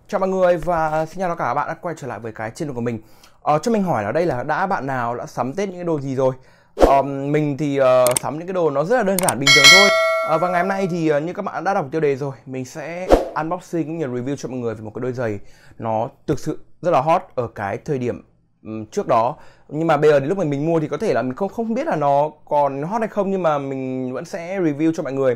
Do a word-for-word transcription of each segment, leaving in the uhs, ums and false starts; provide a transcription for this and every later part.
Chào mọi người và xin chào tất cả các bạn đã quay trở lại với cái channel của mình. Ờ, cho mình hỏi là đây là đã bạn nào đã sắm Tết những cái đồ gì rồi? Ờ, mình thì uh, sắm những cái đồ nó rất là đơn giản bình thường thôi. Ờ, và ngày hôm nay thì uh, như các bạn đã đọc tiêu đề rồi, mình sẽ unboxing cũng như review cho mọi người về một cái đôi giày nó thực sự rất là hot ở cái thời điểm um, trước đó. Nhưng mà bây giờ đến lúc mình mình mua thì có thể là mình không không biết là nó còn hot hay không, nhưng mà mình vẫn sẽ review cho mọi người.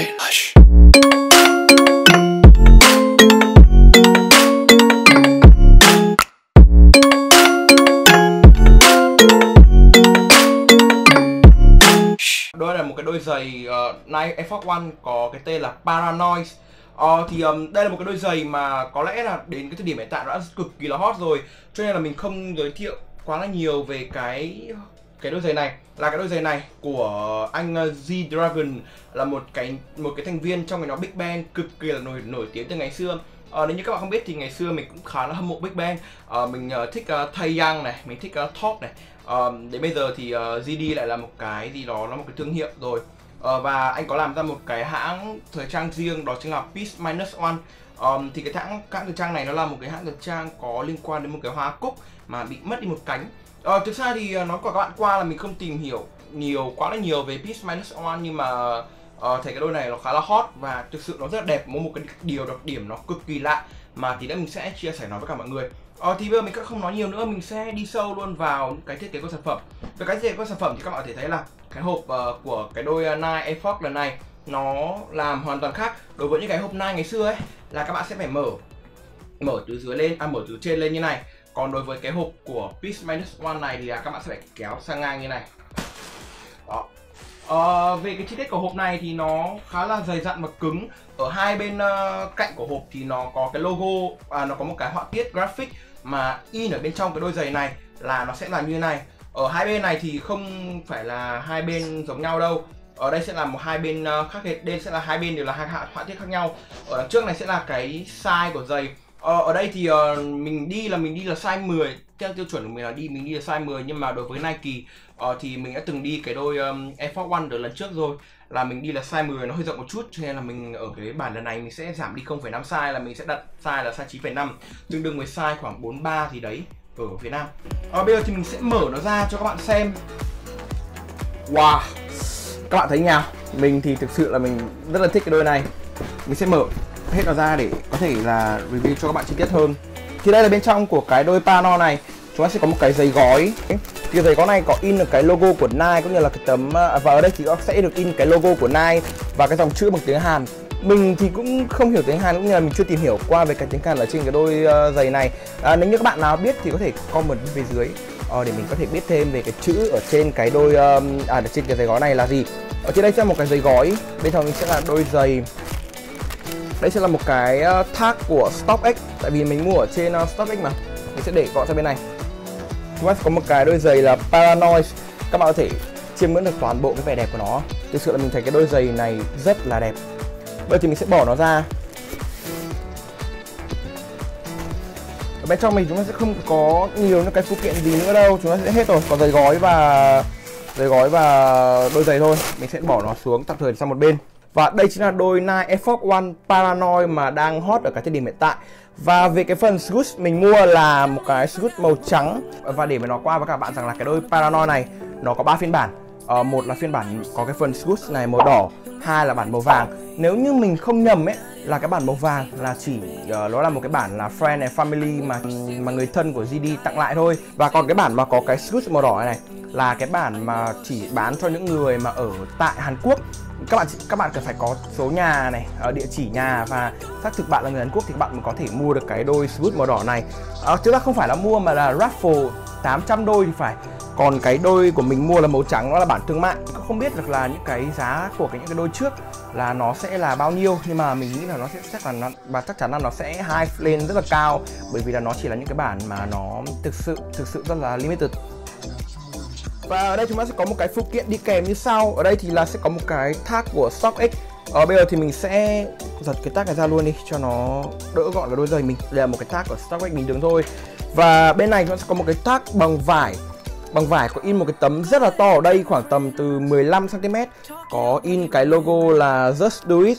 Đây là một cái đôi giày uh, Nike Air Force One có cái tên là Paranoid. uh, Thì um, đây là một cái đôi giày mà có lẽ là đến cái thời điểm hiện tại nó đã cực kỳ là hot rồi, cho nên là mình không giới thiệu quá là nhiều về cái cái đôi giày này. Là cái đôi giày này của anh uh, G-Dragon, là một cái một cái thành viên trong cái nhóm Big Bang cực kỳ là nổi nổi tiếng từ ngày xưa. Uh, nếu như các bạn không biết thì ngày xưa mình cũng khá là hâm mộ Big Bang. uh, Mình uh, thích uh, Taeyang này, mình thích uh, Top này. Uh, đến bây giờ thì uh, giê đê lại là một cái gì đó, nó một cái thương hiệu rồi. uh, Và anh có làm ra một cái hãng thời trang riêng, đó chính là Peace Minus One. um, Thì cái hãng, hãng thời trang này nó là một cái hãng thời trang có liên quan đến một cái hoa cúc mà bị mất đi một cánh. uh, Thực ra thì uh, nói của các bạn qua là mình không tìm hiểu nhiều quá là nhiều về Peace Minus One, nhưng mà uh, thấy cái đôi này nó khá là hot và thực sự nó rất là đẹp. Một cái điều đặc điểm nó cực kỳ lạ mà tí nữa mình sẽ chia sẻ nó với cả mọi người. Ờ, thì bây giờ mình không nói nhiều nữa, mình sẽ đi sâu luôn vào những cái thiết kế của sản phẩm. Về cái thiết kế của sản phẩm thì các bạn có thể thấy là cái hộp uh, của cái đôi uh, Nike Air Force lần này nó làm hoàn toàn khác. Đối với những cái hộp Nike ngày xưa ấy là các bạn sẽ phải mở mở từ dưới lên, à mở từ trên lên như này. Còn đối với cái hộp của Peace Minus One này thì là các bạn sẽ phải kéo sang ngang như này. Đó. Ờ, về cái chi tiết của hộp này thì nó khá là dày dặn và cứng. Ở hai bên uh, cạnh của hộp thì nó có cái logo, à, nó có một cái họa tiết graphic mà in ở bên trong cái đôi giày này là nó sẽ là như thế này. Ở hai bên này thì không phải là hai bên giống nhau đâu. Ở đây sẽ là một hai bên uh, khác biệt, đây sẽ là hai bên đều là hai họa tiết khác nhau. Ở đằng trước này sẽ là cái size của giày. Ờ, ở đây thì uh, mình đi là mình đi là size mười. Theo tiêu chuẩn của mình là đi mình đi là size mười, nhưng mà đối với Nike uh, thì mình đã từng đi cái đôi um, Air Force One từ lần trước rồi, là mình đi là size mười, nó hơi rộng một chút, cho nên là mình ở cái bản lần này mình sẽ giảm đi không phẩy năm size, là mình sẽ đặt size là size chín phẩy năm, tương đương với size khoảng bốn mươi ba gì đấy ở Việt Nam. uh, Bây giờ thì mình sẽ mở nó ra cho các bạn xem. Wow, các bạn thấy nhào, mình thì thực sự là mình rất là thích cái đôi này. Mình sẽ mở hết nó ra để có thể là review cho các bạn chi tiết hơn. Thì đây là bên trong của cái đôi Pano này, chúng ta sẽ có một cái giày gói. Thì giày gói này có in được cái logo của Nike cũng như là cái tấm, và ở đây thì nó sẽ được in cái logo của Nike và cái dòng chữ bằng tiếng Hàn. Mình thì cũng không hiểu tiếng Hàn, cũng như là mình chưa tìm hiểu qua về cái tiếng Hàn ở trên cái đôi uh, giày này. À, nếu như các bạn nào biết thì có thể comment phía dưới uh, để mình có thể biết thêm về cái chữ ở trên cái đôi um, à trên cái giày gói này là gì. Ở trên đây sẽ là một cái giày gói, bên trong sẽ là đôi giày. Đây sẽ là một cái uh, tag của StockX, tại vì mình mua ở trên uh, StockX mà. Mình sẽ để gọn sang bên này. Chúng ta sẽ có một cái đôi giày là Paranoid. Các bạn có thể chiêm ngưỡng được toàn bộ cái vẻ đẹp của nó. Thực sự là mình thấy cái đôi giày này rất là đẹp. Bây giờ thì mình sẽ bỏ nó ra. Ở bên trong mình chúng ta sẽ không có nhiều những cái phụ kiện gì nữa đâu, chúng ta sẽ hết rồi. Còn giày gói và giày gói và đôi giày thôi. Mình sẽ bỏ nó xuống tạm thời sang một bên. Và đây chính là đôi Nike Air Force One Paranoid mà đang hot ở cái thời điểm hiện tại. Và về cái phần swoosh mình mua là một cái swoosh màu trắng. Và để mà nói qua với các bạn rằng là cái đôi Paranoid này nó có ba phiên bản. ờ, Một là phiên bản có cái phần swoosh này màu đỏ, hai là bản màu vàng. Nếu như mình không nhầm ấy, là cái bản màu vàng là chỉ uh, nó là một cái bản là friend and family mà mà người thân của giê đê tặng lại thôi. Và còn cái bản mà có cái swoosh màu đỏ này, này là cái bản mà chỉ bán cho những người mà ở tại Hàn Quốc. Các bạn các bạn cần phải có số nhà này, ở địa chỉ nhà và xác thực bạn là người Hàn Quốc thì các bạn mới có thể mua được cái đôi swoosh màu đỏ này. À, thực ra không phải là mua mà là raffle tám trăm đôi thì phải. Còn cái đôi của mình mua là màu trắng, nó là bản thương mại. Không biết được là những cái giá của cái những cái đôi trước là nó sẽ là bao nhiêu, nhưng mà mình nghĩ là nó sẽ chắc là nó, và chắc chắn là nó sẽ hype lên rất là cao, bởi vì là nó chỉ là những cái bản mà nó thực sự thực sự rất là limited. Và ở đây chúng ta sẽ có một cái phụ kiện đi kèm như sau. Ở đây thì là sẽ có một cái tag của StockX. Ờ, bây giờ thì mình sẽ giật cái tag này ra luôn đi cho nó đỡ gọn cái đôi giày mình. Đây là một cái tag của StockX bình thường thôi. Và bên này chúng ta sẽ có một cái tag bằng vải. Bằng vải có in một cái tấm rất là to ở đây, khoảng tầm từ mười lăm xăng ti mét. Có in cái logo là Just Do It.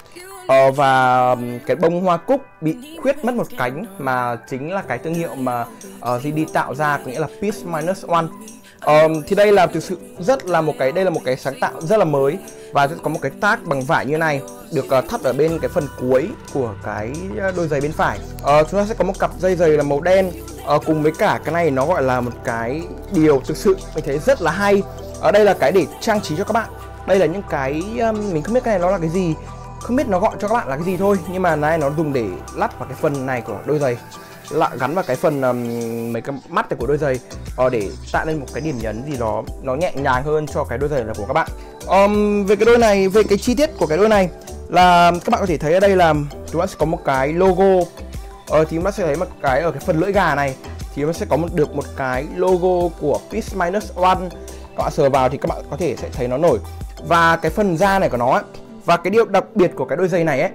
Ờ, và cái bông hoa cúc bị khuyết mất một cánh mà chính là cái thương hiệu mà uh, giê đê tạo ra, có nghĩa là Piece Minus One. Um, thì đây là thực sự rất là một cái đây là một cái sáng tạo rất là mới, và sẽ có một cái tag bằng vải như này được uh, thắt ở bên cái phần cuối của cái đôi giày bên phải. Uh, chúng ta sẽ có một cặp dây giày là màu đen, uh, cùng với cả cái này nó gọi là một cái điều thực sự mình thấy rất là hay. Ở đây là cái để trang trí cho các bạn. Đây là những cái um, mình không biết cái này nó là cái gì, không biết nó gọi cho các bạn là cái gì thôi, nhưng mà này nó dùng để lắp vào cái phần này của đôi giày, lại gắn vào cái phần um, mấy cái mắt này của đôi giày, uh, để tạo nên một cái điểm nhấn gì đó nó nhẹ nhàng hơn cho cái đôi giày này của các bạn. Um, về cái đôi này, về cái chi tiết của cái đôi này là các bạn có thể thấy ở đây là chúng ta sẽ có một cái logo. uh, thì chúng ta sẽ thấy một cái ở cái phần lưỡi gà này thì nó sẽ có một, được một cái logo của Piece Minus One. Các bạn sờ vào thì các bạn có thể sẽ thấy nó nổi, và cái phần da này của nó ấy, và cái điều đặc biệt của cái đôi giày này ấy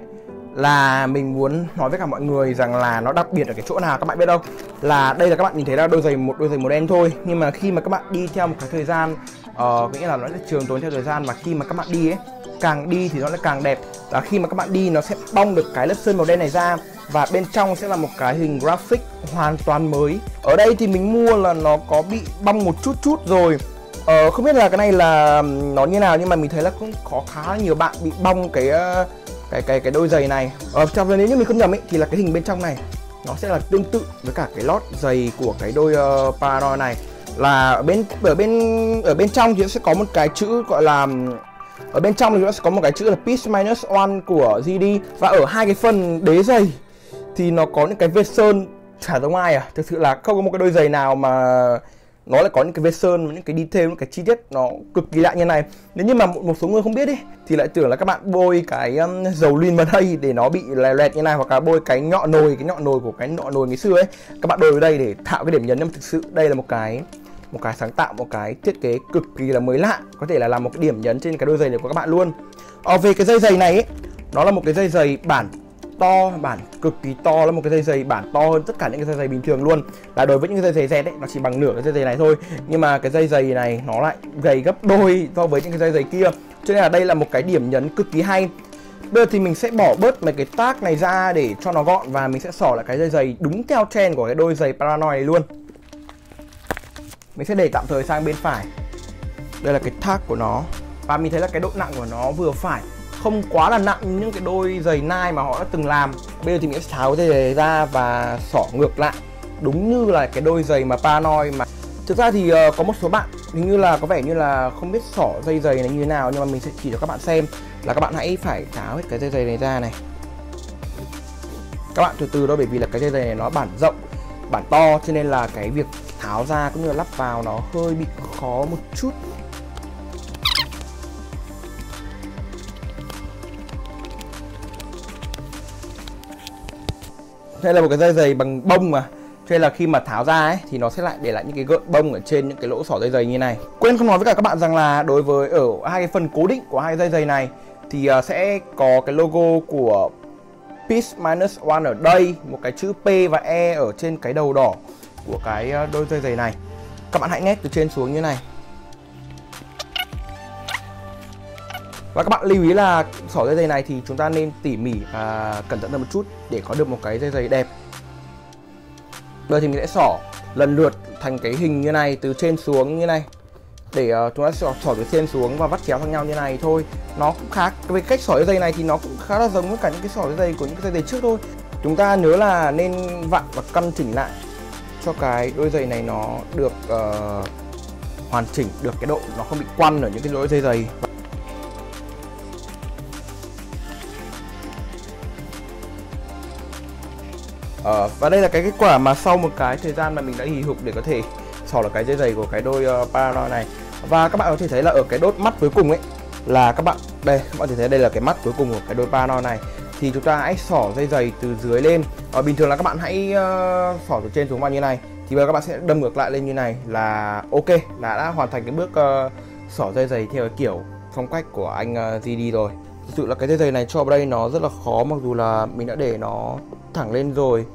là mình muốn nói với cả mọi người rằng là nó đặc biệt ở cái chỗ nào các bạn biết không? Là đây là các bạn nhìn thấy là đôi giày một đôi giày màu đen thôi, nhưng mà khi mà các bạn đi theo một cái thời gian, uh, có nghĩa là nó sẽ trường tồn theo thời gian, và khi mà các bạn đi ấy, càng đi thì nó lại càng đẹp. Và khi mà các bạn đi nó sẽ bong được cái lớp sơn màu đen này ra, và bên trong sẽ là một cái hình graphic hoàn toàn mới. Ở đây thì mình mua là nó có bị bong một chút chút rồi. Ờ, không biết là cái này là nó như nào, nhưng mà mình thấy là cũng có khá nhiều bạn bị bong cái cái cái cái đôi giày này. Ờ, trong nếu như mình không nhầm ấy thì là cái hình bên trong này nó sẽ là tương tự với cả cái lót giày của cái đôi uh, Paranoid này. Là ở bên ở bên ở bên trong thì nó sẽ có một cái chữ gọi là ở bên trong thì nó sẽ có một cái chữ là Piece Minus One của giê đê, và ở hai cái phần đế giày thì nó có những cái vết sơn chả giống ai à. Thực sự là không có một cái đôi giày nào mà nó lại có những cái vết sơn, những cái detail, những cái chi tiết nó cực kỳ lạ như này. Nếu như mà một, một số người không biết đi thì lại tưởng là các bạn bôi cái um, dầu luyên vào đây để nó bị lè loẹt như này, hoặc là bôi cái nhọ nồi, cái nhọ nồi của cái nhọ nồi ngày xưa ấy, các bạn bôi vào đây để tạo cái điểm nhấn. Nhưng mà thực sự đây là một cái một cái sáng tạo, một cái thiết kế cực kỳ là mới lạ, có thể là làm một cái điểm nhấn trên cái đôi giày này của các bạn luôn. Ờ, về cái dây giày này ấy, nó là một cái dây giày bản to, bản cực kỳ to, là một cái dây giày bản to hơn tất cả những cái dây giày bình thường luôn. Là đối với những cái dây giày Z ấy, nó chỉ bằng nửa cái dây giày này thôi, nhưng mà cái dây giày này nó lại gầy gấp đôi so với những cái dây giày kia, cho nên là đây là một cái điểm nhấn cực kỳ hay. Bây giờ thì mình sẽ bỏ bớt mấy cái tag này ra để cho nó gọn, và mình sẽ xỏ lại cái dây giày đúng theo trend của cái đôi giày Paranoid này luôn. Mình sẽ để tạm thời sang bên phải. Đây là cái tag của nó, và mình thấy là cái độ nặng của nó vừa phải, không quá là nặng như những cái đôi giày Nike mà họ đã từng làm. Bây giờ thì mình sẽ tháo cái dây giày ra và xỏ ngược lại đúng như là cái đôi giày mà Paranoid. Mà thực ra thì uh, có một số bạn hình như là có vẻ như là không biết xỏ dây giày này như thế nào, nhưng mà mình sẽ chỉ cho các bạn xem là các bạn hãy phải tháo hết cái dây giày này ra này. Các bạn từ từ đó, bởi vì là cái dây giày này nó bản rộng, bản to, cho nên là cái việc tháo ra cũng như là lắp vào nó hơi bị khó một chút. Đây là một cái dây giày bằng bông mà, cho nên là khi mà tháo ra ấy thì nó sẽ lại để lại những cái gợn bông ở trên những cái lỗ xỏ dây giày như này. Quên không nói với cả các bạn rằng là đối với ở hai cái phần cố định của hai dây giày này thì uh, sẽ có cái logo của Piece Minus One ở đây, một cái chữ P và E ở trên cái đầu đỏ của cái uh, đôi dây giày này. Các bạn hãy nét từ trên xuống như này. Và các bạn lưu ý là xỏ dây giày này thì chúng ta nên tỉ mỉ và cẩn thận hơn một chút để có được một cái dây giày đẹp. Bây giờ thì mình sẽ xỏ lần lượt thành cái hình như này, từ trên xuống như này, để uh, chúng ta sẽ xỏ từ trên xuống và vắt chéo sang nhau như này thôi. Nó cũng khác, cái cách xỏ dây giày này thì nó cũng khá là giống với cả những cái xỏ dây giày của những cái dây giày trước thôi. Chúng ta nhớ là nên vặn và căn chỉnh lại cho cái đôi giày này nó được uh, hoàn chỉnh, được cái độ nó không bị quăn ở những cái đôi dây giày. Ờ, và đây là cái kết quả mà sau một cái thời gian mà mình đã hì hục để có thể xỏ là cái dây giày của cái đôi uh, Paranoid này. Và các bạn có thể thấy là ở cái đốt mắt cuối cùng ấy là các bạn đây, các bạn có thể thấy đây là cái mắt cuối cùng của cái đôi Paranoid này. Thì chúng ta hãy xỏ dây giày từ dưới lên. Ờ, bình thường là các bạn hãy uh, xỏ từ trên xuống vào như này, thì bây giờ các bạn sẽ đâm ngược lại lên như này là ok, là đã hoàn thành cái bước uh, xỏ dây giày theo cái kiểu phong cách của anh uh, giê đê rồi. Thực sự là cái dây giày này cho vào đây nó rất là khó, mặc dù là mình đã để nó thẳng lên rồi.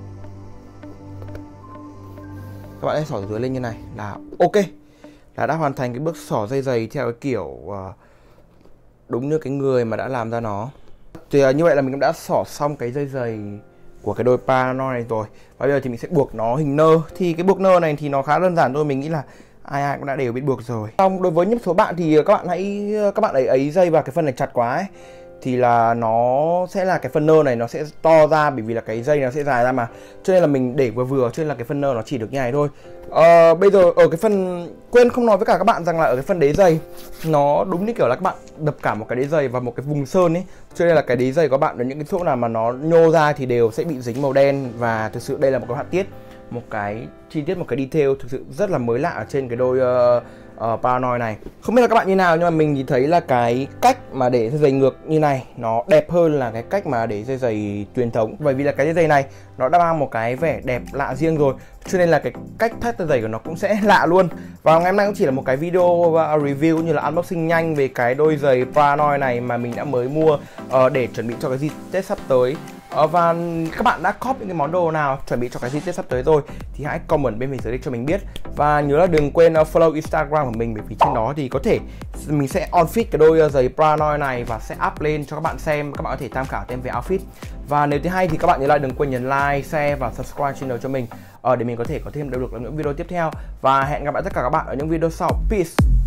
Các bạn hãy xỏ dưới lên như này là ok, là đã hoàn thành cái bước xỏ dây giày theo cái kiểu uh, đúng như cái người mà đã làm ra nó. Thì uh, như vậy là mình cũng đã xỏ xong cái dây giày của cái đôi Paranoid này rồi. Và bây giờ thì mình sẽ buộc nó hình nơ. Thì cái buộc nơ này thì nó khá đơn giản thôi, mình nghĩ là ai ai cũng đã đều biết buộc rồi. Xong đối với những số bạn thì các bạn hãy các bạn ấy ấy dây vào cái phần này chặt quá ấy, thì là nó sẽ là cái phần nơ này nó sẽ to ra, bởi vì là cái dây nó sẽ dài ra mà, cho nên là mình để vừa vừa, cho nên là cái phần nơ nó chỉ được như này thôi. Ờ, bây giờ ở cái phần quên không nói với cả các bạn rằng là ở cái phần đế giày nó đúng như kiểu là các bạn đập cả một cái đế giày vào một cái vùng sơn ấy, cho nên là cái đế giày của bạn ở những cái chỗ nào mà nó nhô ra thì đều sẽ bị dính màu đen. Và thực sự đây là một cái họa tiết, một cái chi tiết, một cái detail thực sự rất là mới lạ ở trên cái đôi uh, uh, Paranoid này. Không biết là các bạn như nào, nhưng mà mình thì thấy là cái cách mà để dây giày ngược như này nó đẹp hơn là cái cách mà để dây giày truyền thống, bởi vì là cái dây giày này nó đã mang một cái vẻ đẹp lạ riêng rồi, cho nên là cái cách thắt dây giày của nó cũng sẽ lạ luôn. Và ngày hôm nay cũng chỉ là một cái video review như là unboxing nhanh về cái đôi giày Paranoid này mà mình đã mới mua uh, để chuẩn bị cho cái dịp Tết sắp tới. Ờ, và các bạn đã copy những cái món đồ nào chuẩn bị cho cái dịp Tết sắp tới rồi thì hãy comment bên phía dưới để cho mình biết. Và nhớ là đừng quên uh, follow Instagram của mình, bởi vì trên đó thì có thể mình sẽ on fit cái đôi uh, giày Paranoid này và sẽ up lên cho các bạn xem, các bạn có thể tham khảo thêm về outfit. Và nếu thấy hay thì các bạn nhớ là đừng quên nhấn like, share và subscribe channel cho mình uh, để mình có thể có thêm động lực làm những video tiếp theo. Và hẹn gặp lại tất cả các bạn ở những video sau. Peace.